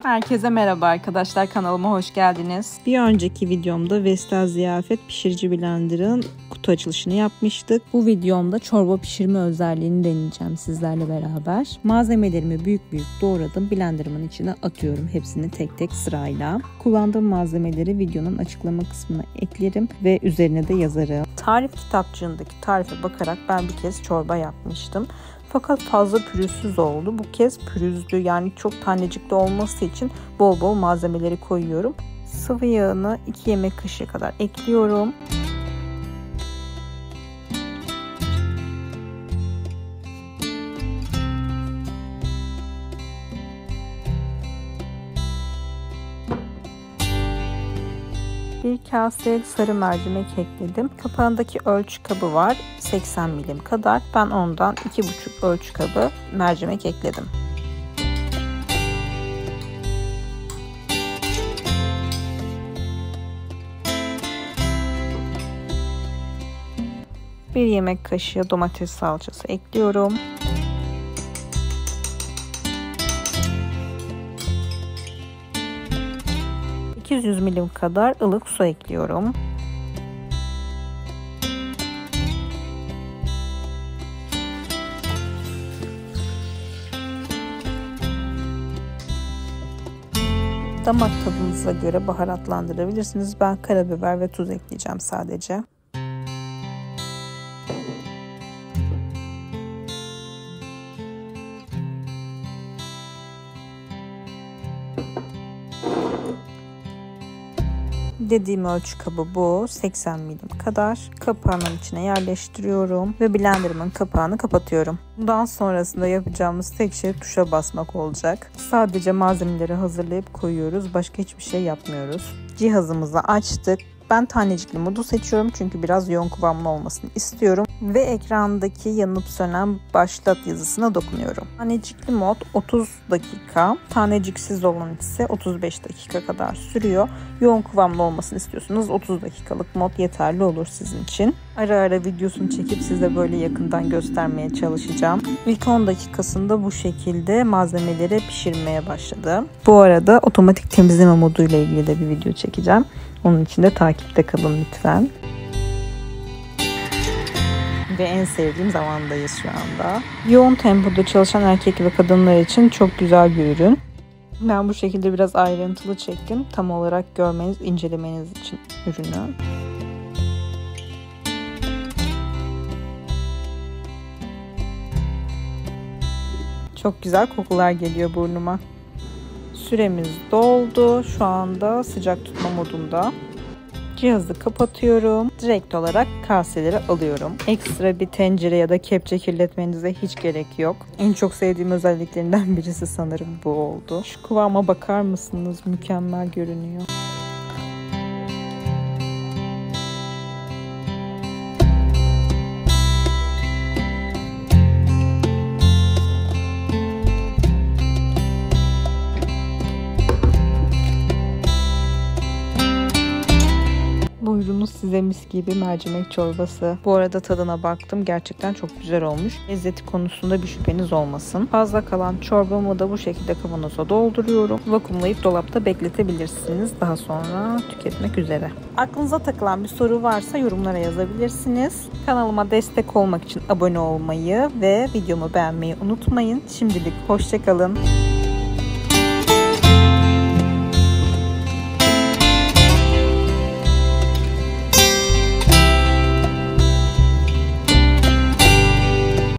Herkese merhaba arkadaşlar, kanalıma hoş geldiniz. Bir önceki videomda Vestel Ziyafet pişirici blenderın kutu açılışını yapmıştık. Bu videomda çorba pişirme özelliğini deneyeceğim sizlerle beraber. Malzemelerimi büyük doğradım. Blenderımın içine atıyorum hepsini tek tek sırayla. Kullandığım malzemeleri videonun açıklama kısmına eklerim ve üzerine de yazarım. Tarif kitapçığındaki tarife bakarak ben bir kez çorba yapmıştım. Fakat fazla pürüzsüz oldu. Bu kez pürüzlü, yani çok tanecikli olması için bol bol malzemeleri koyuyorum. Sıvı yağını 2 yemek kaşığı kadar ekliyorum. Bir kase sarı mercimek ekledim. Kapağındaki ölçü kabı var. 80 milim kadar. Ben ondan 2,5 ölçü kabı mercimek ekledim. Bir yemek kaşığı domates salçası ekliyorum. ...200 milim kadar ılık su ekliyorum. Damak tadınıza göre baharatlandırabilirsiniz. Ben karabiber ve tuz ekleyeceğim sadece. Dediğim ölçü kabı bu. 80 milim kadar. Kapağımın içine yerleştiriyorum ve blenderımın kapağını kapatıyorum. Bundan sonrasında yapacağımız tek şey tuşa basmak olacak. Sadece malzemeleri hazırlayıp koyuyoruz. Başka hiçbir şey yapmıyoruz. Cihazımızı açtık. Ben tanecikli modu seçiyorum çünkü biraz yoğun kıvamlı olmasını istiyorum. Ve ekrandaki yanıp sönen başlat yazısına dokunuyorum. Tanecikli mod 30 dakika, taneciksiz olan ise 35 dakika kadar sürüyor. Yoğun kıvamlı olmasını istiyorsanız 30 dakikalık mod yeterli olur sizin için. Ara ara videosunu çekip size böyle yakından göstermeye çalışacağım. İlk 10 dakikasında bu şekilde malzemeleri pişirmeye başladı. Bu arada otomatik temizleme moduyla ilgili de bir video çekeceğim. Onun için de takipte kalın lütfen. Ve en sevdiğim zamandayız şu anda. Yoğun tempoda çalışan erkek ve kadınlar için çok güzel bir ürün. Ben bu şekilde biraz ayrıntılı çektim. Tam olarak görmeniz, incelemeniz için ürünü. Çok güzel kokular geliyor burnuma. Süremiz doldu. Şu anda sıcak tutma modunda. Cihazı kapatıyorum. Direkt olarak kaseleri alıyorum. Ekstra bir tencere ya da kepçe kirletmenize hiç gerek yok. En çok sevdiğim özelliklerinden birisi sanırım bu oldu. Şu kıvama bakar mısınız? Mükemmel görünüyor. Buyurunuz size mis gibi mercimek çorbası. Bu arada tadına baktım. Gerçekten çok güzel olmuş. Lezzeti konusunda bir şüpheniz olmasın. Fazla kalan çorbamı da bu şekilde kavanoza dolduruyorum. Vakumlayıp dolapta bekletebilirsiniz. Daha sonra tüketmek üzere. Aklınıza takılan bir soru varsa yorumlara yazabilirsiniz. Kanalıma destek olmak için abone olmayı ve videomu beğenmeyi unutmayın. Şimdilik hoşça kalın.